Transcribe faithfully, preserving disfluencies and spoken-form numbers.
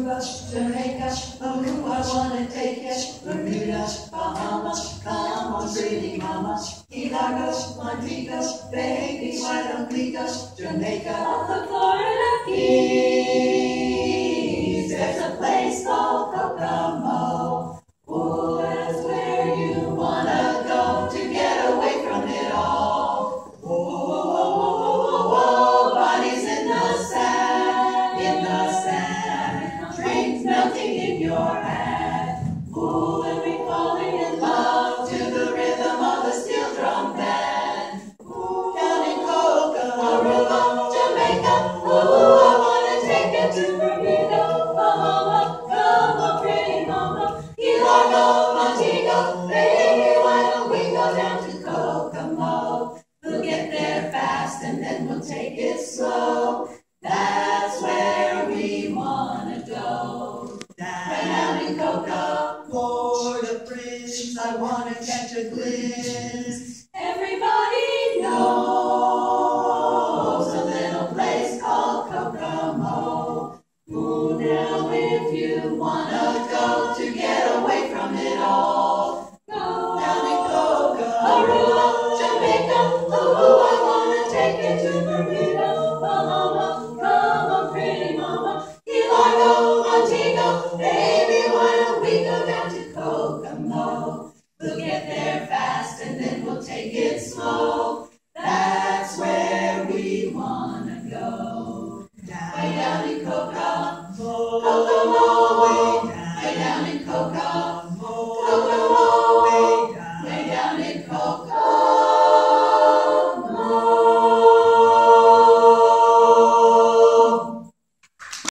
Aruba, Jamaica, ooh, I wanna take ya. Bermuda, Bahamas, come on, pretty mama. Key Largo, Montego, baby, why don't we go? Jamaica, off the Florida Keys. There's a place called Kokomo. Ooh, that's where you wanna go to get away from it all. Whoa, whoa, whoa, whoa, whoa, whoa, bodies in the sand, in the sand, drinks melting in your hand. Ooh, and we falling in love to the rhythm of the steel drum band. Ooh, down in Kokomo, Aruba, Jamaica, ooh, I wanna take you to Bermuda, Bahama, come on, pretty mama. Key Largo, Montego, baby, why don't we go down to Kokomo? We'll get there fast and then we'll take it slow. That's where we wanna go. Down in Kokomo, Port-au-Prince, I wanna catch a glimpse. Everybody knows a little place called Kokomo. Ooh, now if you wanna go to get away from it all, go down in Kokomo, Aruba, Jamaica, ooh, I wanna take you to Bermuda, Bahama, come on, pretty mama. Key Largo, Montego, baby, why don't we go down to Kokomo? We'll get there fast and then we'll take it slow.